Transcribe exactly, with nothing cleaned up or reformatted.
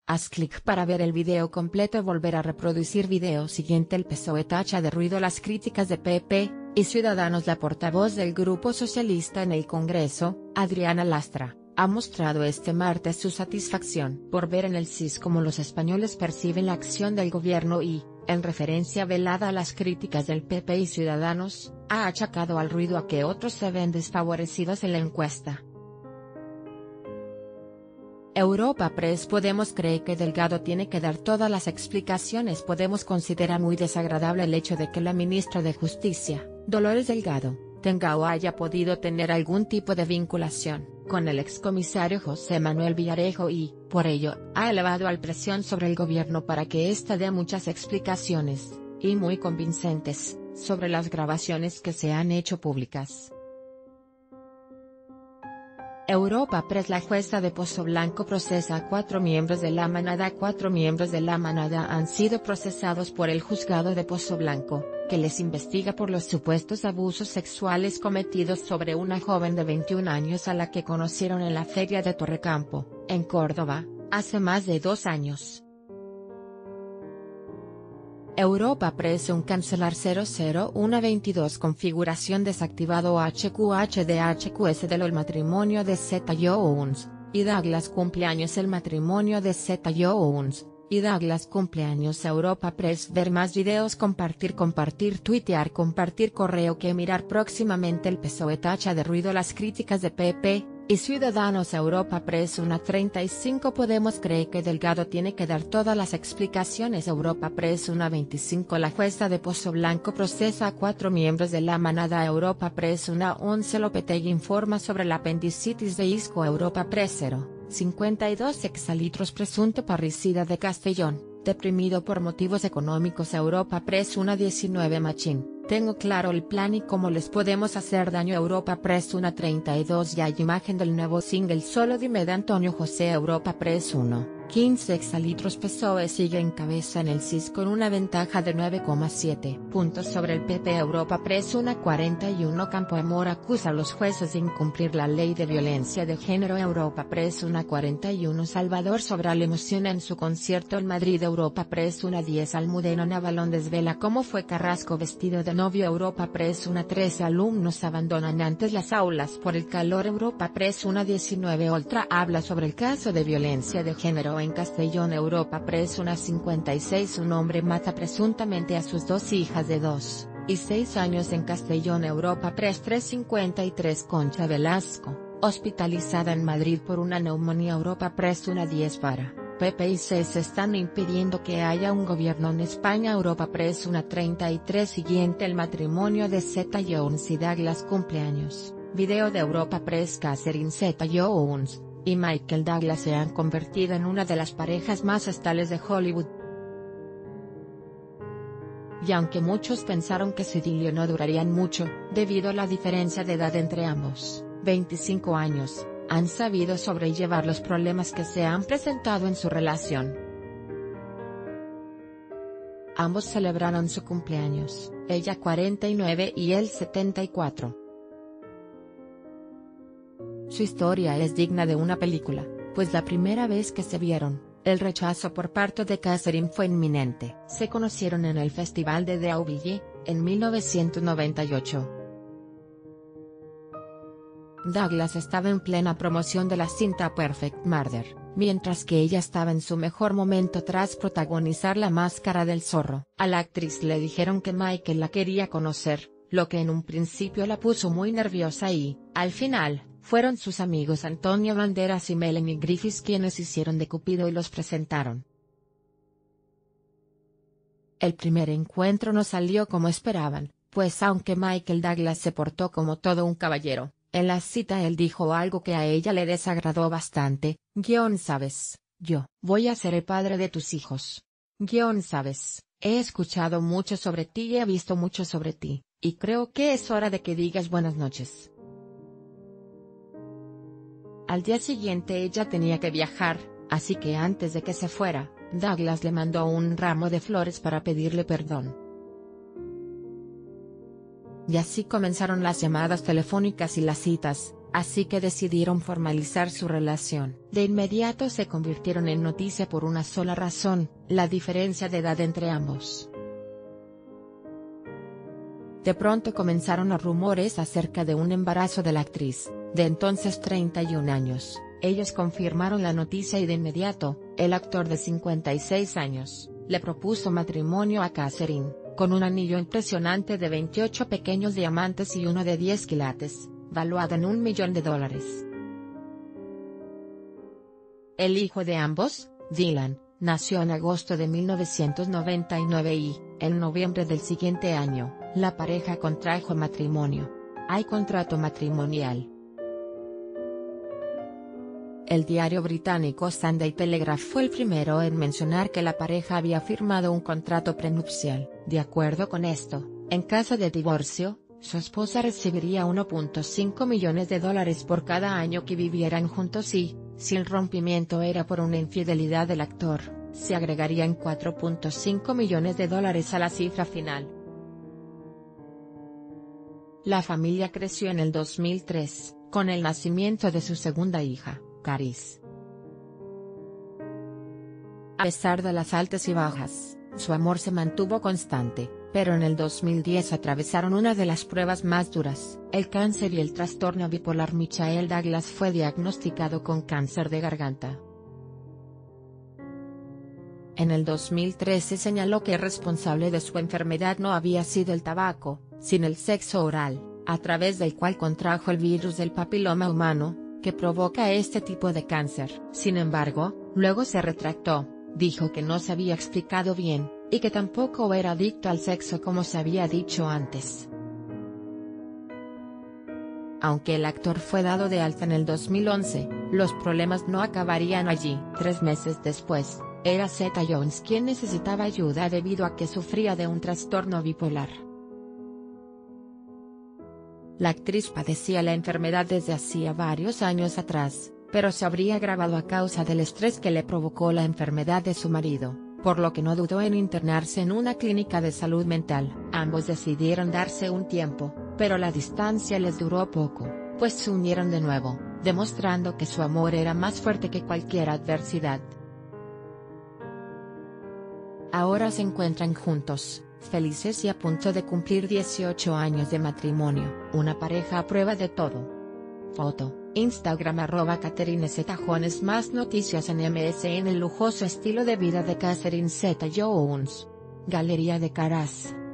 Haz clic para ver el video completo y volver a reproducir video siguiente. El P S O E tacha de ruido las críticas de P P y Ciudadanos. La portavoz del Grupo Socialista en el Congreso, Adriana Lastra, ha mostrado este martes su satisfacción por ver en el C I S cómo los españoles perciben la acción del gobierno y, en referencia velada a las críticas del P P y Ciudadanos, ha achacado al ruido a que otros se ven desfavorecidos en la encuesta. Europa Press. Podemos cree que Delgado tiene que dar todas las explicaciones. Podemos considera muy desagradable el hecho de que la ministra de Justicia, Dolores Delgado, tenga o haya podido tener algún tipo de vinculación con el excomisario José Manuel Villarejo y, por ello, ha elevado al presión sobre el gobierno para que ésta dé muchas explicaciones, y muy convincentes, sobre las grabaciones que se han hecho públicas. Europa Press. La jueza de Pozoblanco procesa a cuatro miembros de la manada. Cuatro miembros de la manada han sido procesados por el juzgado de Pozoblanco, que les investiga por los supuestos abusos sexuales cometidos sobre una joven de veintiún años a la que conocieron en la feria de Torrecampo, en Córdoba, hace más de dos años. Europa Press. Un cancelar cero cero uno veintidós configuración desactivado H Q H D H Q S del matrimonio de Zeta Jones y Douglas cumpleaños. El matrimonio de Zeta Jones y Douglas cumpleaños. Europa Press. Ver más videos. Compartir compartir tuitear compartir correo que mirar próximamente. El P S O E tacha de ruido las críticas de P P y Ciudadanos. Europa Press. Una treinta y cinco Podemos cree que Delgado tiene que dar todas las explicaciones. Europa Press. Una veinticinco La jueza de Pozoblanco procesa a cuatro miembros de la manada. Europa Press. Una once Lopetegui informa sobre la apendicitis de Isco. Europa Press. cero cincuenta y dos Exalitros. Presunto parricida de Castellón, deprimido por motivos económicos. Europa Press. Una diecinueve Machín. Tengo claro el plan y cómo les podemos hacer daño. Europa Press. Una treinta y dos Ya hay imagen del nuevo single Solo dime de Antonio José. Europa Press. uno quince Exalitros. P S O E sigue en cabeza en el C I S con una ventaja de nueve coma siete puntos sobre el P P. Europa Press. Una cuarenta y uno Campoamor acusa a los jueces de incumplir la ley de violencia de género. Europa Press. Una cuarenta y uno Salvador Sobral emociona en su concierto en Madrid. Europa Press. Una diez Almudena Navalón desvela cómo fue Carrasco vestido de novio. Europa Press. Una trece Alumnos abandonan antes las aulas por el calor. Europa Press. Una diecinueve Oltra habla sobre el caso de violencia de género en Castellón. Europa Press. Una cincuenta y seis Un hombre mata presuntamente a sus dos hijas de dos y seis años en Castellón. Europa Press. tres cincuenta y tres Concha Velasco, hospitalizada en Madrid por una neumonía. Europa Press. Una diez para P P y C I S están impidiendo que haya un gobierno en España. Europa Press. Una treinta y tres Siguiente el matrimonio de Zeta Jones y Douglas cumpleaños. Video de Europa Press. Catherine Zeta Jones y Michael Douglas se han convertido en una de las parejas más estables de Hollywood. Y aunque muchos pensaron que su idilio no durarían mucho, debido a la diferencia de edad entre ambos, veinticinco años, han sabido sobrellevar los problemas que se han presentado en su relación. Ambos celebraron su cumpleaños, ella cuarenta y nueve y él setenta y cuatro. Su historia es digna de una película, pues la primera vez que se vieron, el rechazo por parte de Catherine fue inminente. Se conocieron en el Festival de Deauville, en mil novecientos noventa y ocho. Douglas estaba en plena promoción de la cinta Perfect Murder, mientras que ella estaba en su mejor momento tras protagonizar La Máscara del Zorro. A la actriz le dijeron que Michael la quería conocer, lo que en un principio la puso muy nerviosa y, al final, fueron sus amigos Antonio Banderas y Melanie Griffiths quienes hicieron de Cupido y los presentaron. El primer encuentro no salió como esperaban, pues aunque Michael Douglas se portó como todo un caballero, en la cita él dijo algo que a ella le desagradó bastante: guión sabes, yo voy a ser el padre de tus hijos. Guión sabes, he escuchado mucho sobre ti y he visto mucho sobre ti, y creo que es hora de que digas buenas noches. Al día siguiente ella tenía que viajar, así que antes de que se fuera, Douglas le mandó un ramo de flores para pedirle perdón. Y así comenzaron las llamadas telefónicas y las citas, así que decidieron formalizar su relación. De inmediato se convirtieron en noticia por una sola razón: la diferencia de edad entre ambos. De pronto comenzaron los rumores acerca de un embarazo de la actriz, de entonces treinta y un años. Ellos confirmaron la noticia y de inmediato, el actor de cincuenta y seis años, le propuso matrimonio a Catherine, con un anillo impresionante de veintiocho pequeños diamantes y uno de diez quilates, valuado en un millón de dólares. El hijo de ambos, Dylan, nació en agosto de mil novecientos noventa y nueve y, en noviembre del siguiente año, la pareja contrajo matrimonio. Hay contrato matrimonial. El diario británico Sunday Telegraph fue el primero en mencionar que la pareja había firmado un contrato prenupcial. De acuerdo con esto, en caso de divorcio, su esposa recibiría uno punto cinco millones de dólares por cada año que vivieran juntos y, si el rompimiento era por una infidelidad del actor, se agregarían cuatro punto cinco millones de dólares a la cifra final. La familia creció en el dos mil tres, con el nacimiento de su segunda hija, Caris. A pesar de las altas y bajas, su amor se mantuvo constante, pero en el dos mil diez atravesaron una de las pruebas más duras, el cáncer y el trastorno bipolar. Michael Douglas fue diagnosticado con cáncer de garganta. En el dos mil trece señaló que el responsable de su enfermedad no había sido el tabaco, sino el sexo oral, a través del cual contrajo el virus del papiloma humano, que provoca este tipo de cáncer. Sin embargo, luego se retractó, dijo que no se había explicado bien, y que tampoco era adicto al sexo como se había dicho antes. Aunque el actor fue dado de alta en el dos mil once, los problemas no acabarían allí. Tres meses después, era Zeta Jones quien necesitaba ayuda debido a que sufría de un trastorno bipolar. La actriz padecía la enfermedad desde hacía varios años atrás, pero se habría agravado a causa del estrés que le provocó la enfermedad de su marido, por lo que no dudó en internarse en una clínica de salud mental. Ambos decidieron darse un tiempo, pero la distancia les duró poco, pues se unieron de nuevo, demostrando que su amor era más fuerte que cualquier adversidad. Ahora se encuentran juntos, felices y a punto de cumplir dieciocho años de matrimonio, una pareja a prueba de todo. Foto, Instagram arroba Catherine Zeta Jones. Más noticias en M S N. El lujoso estilo de vida de Catherine Zeta Jones. Galería de Caras.